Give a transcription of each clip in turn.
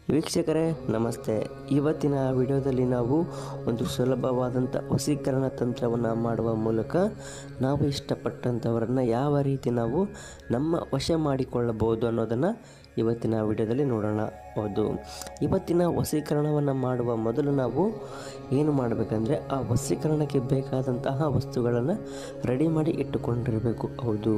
ವೀಕ್ಷಕರೇ ನಮಸ್ತೆ. ಇವತ್ತಿನ ವಿಡಿಯೋದಲ್ಲಿ ನಾವು ಒಂದು ಸುಲಭವಾದಂಥ ವಶೀಕರಣ ತಂತ್ರವನ್ನು ಮಾಡುವ ಮೂಲಕ ನಾವು ಇಷ್ಟಪಟ್ಟಂಥವರನ್ನು ಯಾವ ರೀತಿ ನಾವು ನಮ್ಮ ವಶ ಮಾಡಿಕೊಳ್ಳಬಹುದು ಅನ್ನೋದನ್ನು ಇವತ್ತಿನ ವಿಡಿಯೋದಲ್ಲಿ ನೋಡೋಣ. ಹೌದು, ಇವತ್ತಿನ ವಶೀಕರಣವನ್ನು ಮಾಡುವ ಮೊದಲು ನಾವು ಏನು ಮಾಡಬೇಕಂದ್ರೆ ಆ ವಶೀಕರಣಕ್ಕೆ ಬೇಕಾದಂತಹ ವಸ್ತುಗಳನ್ನು ರೆಡಿ ಮಾಡಿ ಇಟ್ಟುಕೊಂಡಿರಬೇಕು. ಹೌದು,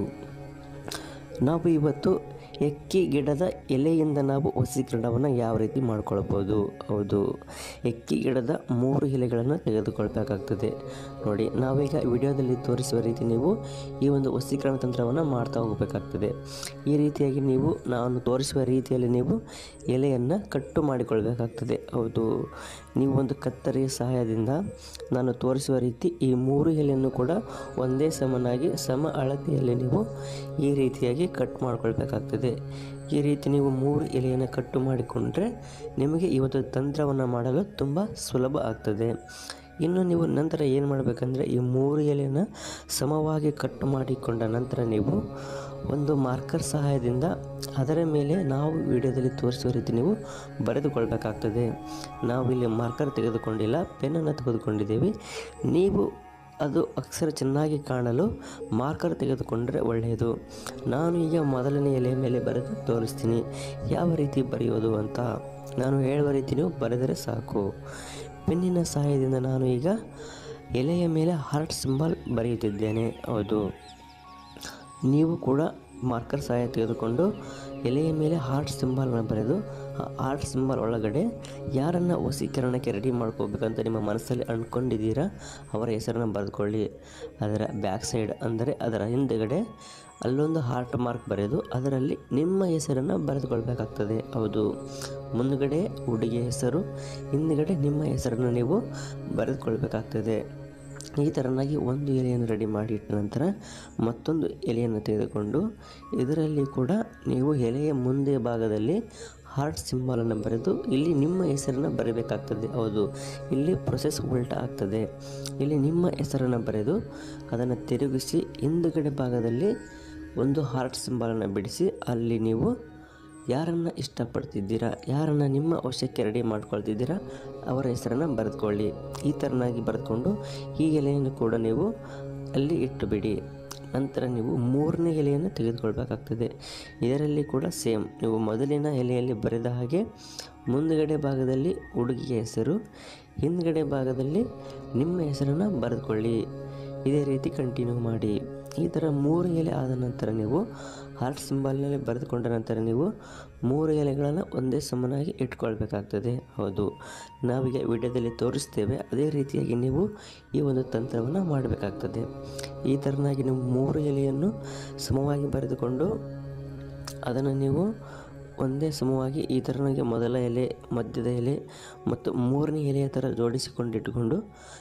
ನಾವು ಇವತ್ತು ಎಕ್ಕಿ ಗಿಡದ ಎಲೆಯಿಂದ ನಾವು ವಶೀಕರಣವನ್ನು ಯಾವ ರೀತಿ ಮಾಡ್ಕೊಳ್ಬೋದು. ಹೌದು, ಎಕ್ಕಿ ಗಿಡದ 3 ಎಲೆಗಳನ್ನು ತೆಗೆದುಕೊಳ್ಬೇಕಾಗ್ತದೆ. ನೋಡಿ, ನಾವೀಗ ವಿಡಿಯೋದಲ್ಲಿ ತೋರಿಸುವ ರೀತಿ ನೀವು ಈ ಒಂದು ವಶೀಕರಣ ತಂತ್ರವನ್ನು ಮಾಡ್ತಾ ಹೋಗಬೇಕಾಗ್ತದೆ. ಈ ರೀತಿಯಾಗಿ ನೀವು ನಾನು ತೋರಿಸುವ ರೀತಿಯಲ್ಲಿ ನೀವು ಎಲೆಯನ್ನು ಕಟ್ಟು ಮಾಡಿಕೊಳ್ಬೇಕಾಗ್ತದೆ. ಹೌದು, ನೀವು ಒಂದು ಕತ್ತರಿಯ ಸಹಾಯದಿಂದ ನಾನು ತೋರಿಸುವ ರೀತಿ ಈ 3 ಎಲೆಯನ್ನು ಕೂಡ ಒಂದೇ ಸಮನಾಗಿ ಸಮ ಅಳತೆಯಲ್ಲಿ ನೀವು ಈ ರೀತಿಯಾಗಿ ಕಟ್ ಮಾಡಿಕೊಳ್ಬೇಕಾಗ್ತದೆ. ಈ ರೀತಿ ನೀವು 3 ಎಲೆಯನ್ನು ಕಟ್ಟು ಮಾಡಿಕೊಂಡ್ರೆ ನಿಮಗೆ ಇವತ್ತು ತಂತ್ರವನ್ನು ಮಾಡಲು ತುಂಬ ಸುಲಭ ಆಗ್ತದೆ. ಇನ್ನು ನೀವು ನಂತರ ಏನು ಮಾಡಬೇಕಂದ್ರೆ ಈ 3 ಎಲೆಯನ್ನು ಸಮವಾಗಿ ಕಟ್ಟು ಮಾಡಿಕೊಂಡ ನಂತರ ನೀವು ಒಂದು ಮಾರ್ಕರ್ ಸಹಾಯದಿಂದ ಅದರ ಮೇಲೆ ನಾವು ವಿಡಿಯೋದಲ್ಲಿ ತೋರಿಸುವ ರೀತಿ ನೀವು ಬರೆದುಕೊಳ್ಬೇಕಾಗ್ತದೆ. ನಾವು ಇಲ್ಲಿ ಮಾರ್ಕರ್ ತೆಗೆದುಕೊಂಡಿಲ್ಲ, ಪೆನ್ನನ್ನು ತೆಗೆದುಕೊಂಡಿದ್ದೇವೆ. ನೀವು ಅದು ಅಕ್ಷರ ಚೆನ್ನಾಗಿ ಕಾಣಲು ಮಾರ್ಕರ್ ತೆಗೆದುಕೊಂಡರೆ ಒಳ್ಳೆಯದು. ನಾನು ಈಗ ಮೊದಲನೇ ಎಲೆಯ ಮೇಲೆ ಬರೆದು ತೋರಿಸ್ತೀನಿ ಯಾವ ರೀತಿ ಬರೆಯೋದು ಅಂತ. ನಾನು ಹೇಳುವ ರೀತಿ ನೀವು ಬರೆದರೆ ಸಾಕು. ಪೆನ್ನಿನ ಸಹಾಯದಿಂದ ನಾನು ಈಗ ಎಲೆಯ ಮೇಲೆ ಹಾರ್ಟ್ ಸಿಂಬಲ್ ಬರೆಯುತ್ತಿದ್ದೇನೆ. ಹೌದು, ನೀವು ಕೂಡ ಮಾರ್ಕರ್ ಸಹಾಯ ತೆಗೆದುಕೊಂಡು ಎಲೆಯ ಮೇಲೆ ಹಾರ್ಟ್ ಸಿಂಬಲ್ನ ಬರೆದು ಆ ಹಾರ್ಟ್ ಸಿಂಬಲ್ ಒಳಗಡೆ ಯಾರನ್ನು ವಶೀಕರಣಕ್ಕೆ ರೆಡಿ ಮಾಡ್ಕೋಬೇಕಂತ ನಿಮ್ಮ ಮನಸ್ಸಲ್ಲಿ ಅಂದ್ಕೊಂಡಿದ್ದೀರಾ ಅವರ ಹೆಸರನ್ನು ಬರೆದುಕೊಳ್ಳಿ. ಅದರ ಬ್ಯಾಕ್ ಸೈಡ್ ಅಂದರೆ ಅದರ ಹಿಂದುಗಡೆ ಅಲ್ಲೊಂದು ಹಾರ್ಟ್ ಮಾರ್ಕ್ ಬರೆದು ಅದರಲ್ಲಿ ನಿಮ್ಮ ಹೆಸರನ್ನು ಬರೆದುಕೊಳ್ಬೇಕಾಗ್ತದೆ. ಹೌದು, ಮುಂದುಗಡೆ ಹುಡುಗಿಯ ಹೆಸರು, ಹಿಂದುಗಡೆ ನಿಮ್ಮ ಹೆಸರನ್ನು ನೀವು ಬರೆದುಕೊಳ್ಬೇಕಾಗ್ತದೆ. ಈ ಥರನಾಗಿ ಒಂದು ಎಲೆಯನ್ನು ರೆಡಿ ಮಾಡಿ ಇಟ್ಟ ನಂತರ ಮತ್ತೊಂದು ಎಲೆಯನ್ನು ತೆಗೆದುಕೊಂಡು ಇದರಲ್ಲಿ ಕೂಡ ನೀವು ಎಲೆಯ ಮುಂದೆ ಭಾಗದಲ್ಲಿ ಹಾರ್ಟ್ ಸಿಂಬಲನ್ನು ಬರೆದು ಇಲ್ಲಿ ನಿಮ್ಮ ಹೆಸರನ್ನು ಬರೀಬೇಕಾಗ್ತದೆ. ಹೌದು, ಇಲ್ಲಿ ಪ್ರೊಸೆಸ್ ಉಲ್ಟಾ ಆಗ್ತದೆ. ಇಲ್ಲಿ ನಿಮ್ಮ ಹೆಸರನ್ನು ಬರೆದು ಅದನ್ನು ತಿರುಗಿಸಿ ಹಿಂದುಗಡೆ ಭಾಗದಲ್ಲಿ ಒಂದು ಹಾರ್ಟ್ ಸಿಂಬಲನ್ನು ಬಿಡಿಸಿ ಅಲ್ಲಿ ನೀವು ಯಾರನ್ನು ಇಷ್ಟಪಡ್ತಿದ್ದೀರಾ, ಯಾರನ್ನು ನಿಮ್ಮ ವಶಕ್ಕೆ ರೆಡಿ ಮಾಡ್ಕೊಳ್ತಿದ್ದೀರಾ ಅವರ ಹೆಸರನ್ನು ಬರೆದುಕೊಳ್ಳಿ. ಈ ಥರನಾಗಿ ಬರೆದುಕೊಂಡು ಈ ಎಲೆಯನ್ನು ಕೂಡ ನೀವು ಅಲ್ಲಿ ಇಟ್ಟುಬಿಡಿ. ನಂತರ ನೀವು 3ನೇ ಎಲೆಯನ್ನು ತೆಗೆದುಕೊಳ್ಬೇಕಾಗ್ತದೆ. ಇದರಲ್ಲಿ ಕೂಡ ಸೇಮ್ ನೀವು ಮೊದಲಿನ ಎಲೆಯಲ್ಲಿ ಬರೆದ ಹಾಗೆ ಮುಂದುಗಡೆ ಭಾಗದಲ್ಲಿ ಹುಡುಗಿಯ ಹೆಸರು, ಹಿಂದುಗಡೆ ಭಾಗದಲ್ಲಿ ನಿಮ್ಮ ಹೆಸರನ್ನು ಬರೆದುಕೊಳ್ಳಿ. ಇದೇ ರೀತಿ ಕಂಟಿನ್ಯೂ ಮಾಡಿ. ಈ ಥರ 3 ಎಲೆ ಆದ ನಂತರ ನೀವು ಹಾರ್ಟ್ ಸಿಂಬಲ್ನಲ್ಲಿ ಬರೆದುಕೊಂಡ ನಂತರ ನೀವು 3 ಎಲೆಗಳನ್ನು ಒಂದೇ ಸಮನಾಗಿ ಇಟ್ಕೊಳ್ಬೇಕಾಗ್ತದೆ. ಹೌದು, ನಾವೀಗ ವಿಡಿಯೋದಲ್ಲಿ ತೋರಿಸ್ತೇವೆ ಅದೇ ರೀತಿಯಾಗಿ ನೀವು ಈ ಒಂದು ತಂತ್ರವನ್ನು ಮಾಡಬೇಕಾಗ್ತದೆ. ಈ ಥರನಾಗಿ ನೀವು 3 ಎಲೆಯನ್ನು ಸಮವಾಗಿ ಬರೆದುಕೊಂಡು ಅದನ್ನು ನೀವು ಒಂದೇ ಸಮವಾಗಿ ಈ ಥರನಾಗಿ ಮೊದಲ ಎಲೆ, ಮಧ್ಯದ ಎಲೆ ಮತ್ತು 3ನೇ ಎಲೆಯ ಥರ ಜೋಡಿಸಿಕೊಂಡಿಟ್ಟುಕೊಂಡು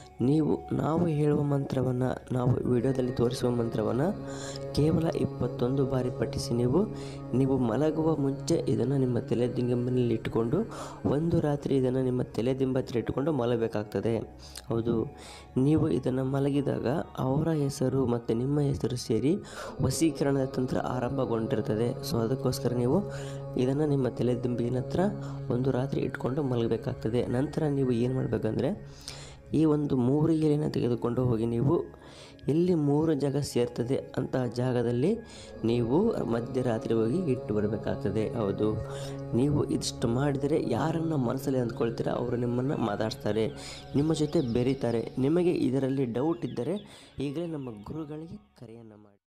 ನಾವು ಹೇಳುವ ಮಂತ್ರವನ್ನು, ನಾವು ವಿಡಿಯೋದಲ್ಲಿ ತೋರಿಸುವ ಮಂತ್ರವನ್ನು ಕೇವಲ 21 ಬಾರಿ ಪಠಿಸಿ ನೀವು ಮಲಗುವ ಮುಂಚೆ ಇದನ್ನು ನಿಮ್ಮ ತಲೆದಿಂಬಿನಲ್ಲಿ ಇಟ್ಟುಕೊಂಡು ಒಂದು ರಾತ್ರಿ ಇದನ್ನು ನಿಮ್ಮ ತಲೆದಿಂಬ ಹತ್ರ ಇಟ್ಟುಕೊಂಡು ಮಲಗಬೇಕಾಗ್ತದೆ. ಹೌದು, ನೀವು ಇದನ್ನು ಮಲಗಿದಾಗ ಅವರ ಹೆಸರು ಮತ್ತು ನಿಮ್ಮ ಹೆಸರು ಸೇರಿ ವಶೀಕರಣದ ತಂತ್ರ ಆರಂಭಗೊಂಡಿರ್ತದೆ. ಸೊ ಅದಕ್ಕೋಸ್ಕರ ನೀವು ಇದನ್ನು ನಿಮ್ಮ ತಲೆದಿಂಬಿನ ಹತ್ರ ಒಂದು ರಾತ್ರಿ ಇಟ್ಕೊಂಡು ಮಲಗಬೇಕಾಗ್ತದೆ. ನಂತರ ನೀವು ಏನು ಮಾಡಬೇಕಂದ್ರೆ ಈ ಒಂದು 3 ಎಲೆಯನ್ನು ತೆಗೆದುಕೊಂಡು ಹೋಗಿ ನೀವು ಎಲ್ಲಿ 3 ಜಾಗ ಸೇರ್ತದೆ ಅಂತಹ ಜಾಗದಲ್ಲಿ ನೀವು ಮಧ್ಯರಾತ್ರಿ ಹೋಗಿ ಇಟ್ಟು ಬರಬೇಕಾಗ್ತದೆ. ಹೌದು, ನೀವು ಇದಿಷ್ಟು ಮಾಡಿದರೆ ಯಾರನ್ನು ಮನಸ್ಸಲ್ಲಿ ಅಂದ್ಕೊಳ್ತೀರಾ ಅವರು ನಿಮ್ಮನ್ನು ಮಾತಾಡ್ತಾರೆ, ನಿಮ್ಮ ಜೊತೆ ಬೆರೀತಾರೆ. ನಿಮಗೆ ಇದರಲ್ಲಿ ಡೌಟ್ ಇದ್ದರೆ ಈಗಲೇ ನಮ್ಮ ಗುರುಗಳಿಗೆ ಕರೆಯನ್ನು ಮಾಡಿ.